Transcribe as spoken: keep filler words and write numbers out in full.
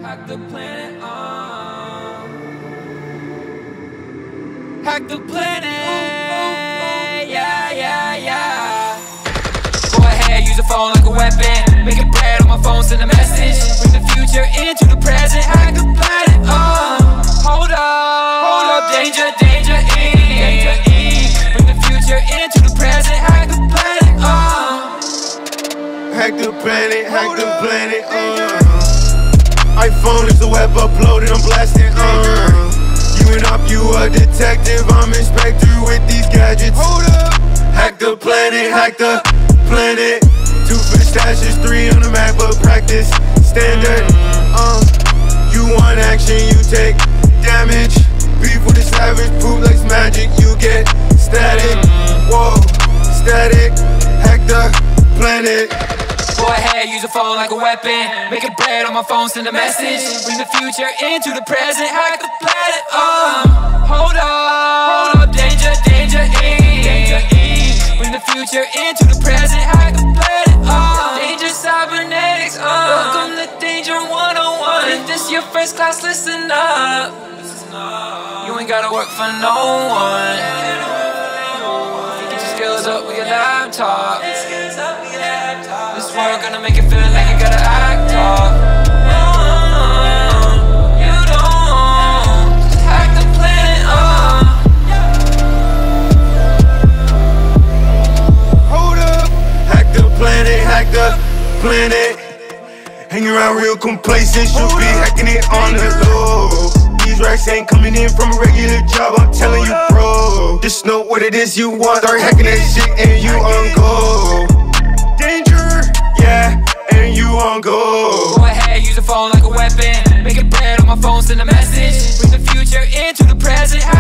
Hack the planet, uh. Hack the planet, yeah, yeah, yeah. Go ahead, use a phone like a weapon. Making bread on my phone, send a message. Bring the future into the present. Hack the planet, uh. Hold up, hold up, danger, danger, E, danger, E. Bring the future into the present. Hack the planet, uh. Hack the planet, hack the planet, uh. iPhone is a web uploaded, I'm blasting, uh. You and up, you a detective, I'm inspector with these gadgets. Hold up. Hack the planet, hack the planet. Two for the stashes, three on the MacBook, practice standard, uh. You want action, you take damage. Beef with the savage, poop like magic, you get static. Whoa, static, hack the planet. Go ahead, use a phone like a weapon. Making bread on my phone, send a message. Bring the future into the present. Hack the planet, uh. Hold up, hold up, danger, danger, E, danger, E. Bring the future into the present. Hack the planet, uh. Danger cybernetics, uh. Welcome to Danger one oh one. If this your first class, listen up. You ain't gotta work for no one. Get your skills up with your laptop. This world gonna make it feel like you gotta act tough. uh, You don't just hack the planet, uh. Hold up. Hack the planet, hack the planet. Hang around real complacent, should be hacking it on the low. These racks ain't coming in from a regular job, I'm telling you, bro. Just know what it is you want, start hacking that shit and you on go. Danger, yeah, and you on go. Go ahead, use a phone like a weapon. Making bread on my phone, send a message. Bring the future into the present.